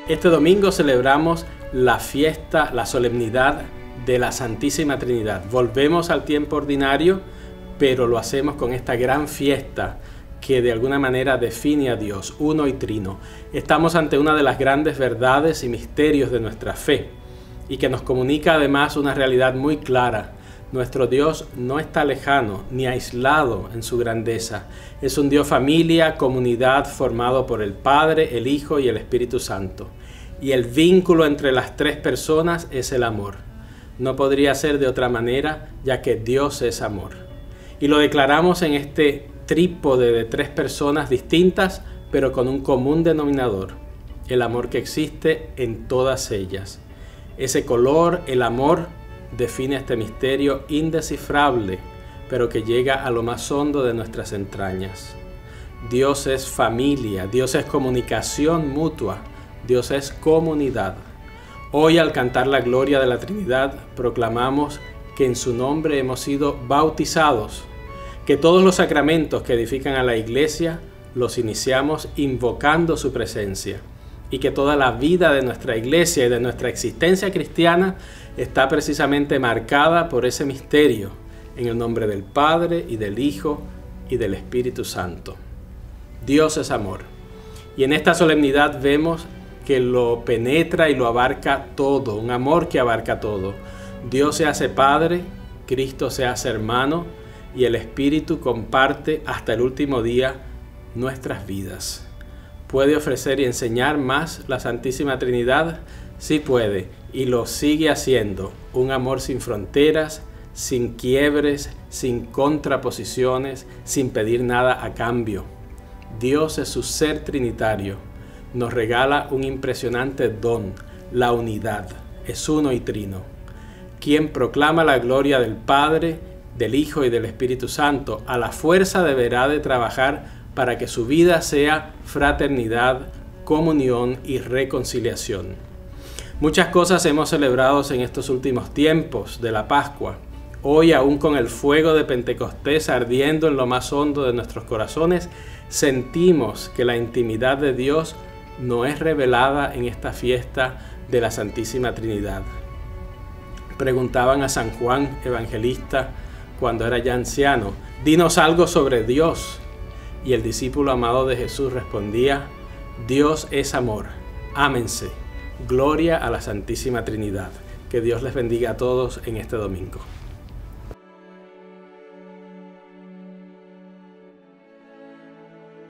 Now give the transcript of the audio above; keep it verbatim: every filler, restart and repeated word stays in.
Este domingo celebramos la fiesta, la solemnidad de la Santísima Trinidad. Volvemos al tiempo ordinario, pero lo hacemos con esta gran fiesta que de alguna manera define a Dios, uno y trino. Estamos ante una de las grandes verdades y misterios de nuestra fe y que nos comunica además una realidad muy clara. Nuestro Dios no está lejano ni aislado en su grandeza. Es un Dios familia, comunidad formado por el Padre, el Hijo y el Espíritu Santo. Y el vínculo entre las tres personas es el amor. No podría ser de otra manera, ya que Dios es amor. Y lo declaramos en este trípode de tres personas distintas, pero con un común denominador: el amor que existe en todas ellas. Ese color, el amor, define este misterio indescifrable, pero que llega a lo más hondo de nuestras entrañas. Dios es familia, Dios es comunicación mutua, Dios es comunidad. Hoy, al cantar la gloria de la Trinidad, proclamamos que en su nombre hemos sido bautizados, que todos los sacramentos que edifican a la Iglesia los iniciamos invocando su presencia, y que toda la vida de nuestra Iglesia y de nuestra existencia cristiana está precisamente marcada por ese misterio, en el nombre del Padre y del Hijo y del Espíritu Santo. Dios es amor, y en esta solemnidad vemos que lo penetra y lo abarca todo, un amor que abarca todo. Dios se hace Padre, Cristo se hace hermano, y el Espíritu comparte hasta el último día nuestras vidas. ¿Puede ofrecer y enseñar más la Santísima Trinidad? Sí puede, y lo sigue haciendo. Un amor sin fronteras, sin quiebres, sin contraposiciones, sin pedir nada a cambio. Dios es su ser trinitario. Nos regala un impresionante don, la unidad. Es uno y trino. Quien proclama la gloria del Padre, del Hijo y del Espíritu Santo, a la fuerza deberá de trabajar para que su vida sea fraternidad, comunión y reconciliación. Muchas cosas hemos celebrado en estos últimos tiempos de la Pascua. Hoy, aún con el fuego de Pentecostés ardiendo en lo más hondo de nuestros corazones, sentimos que la intimidad de Dios no es revelada en esta fiesta de la Santísima Trinidad. Preguntaban a San Juan Evangelista cuando era ya anciano: «Dinos algo sobre Dios». Y el discípulo amado de Jesús respondía: Dios es amor, ámense. Gloria a la Santísima Trinidad. Que Dios les bendiga a todos en este domingo.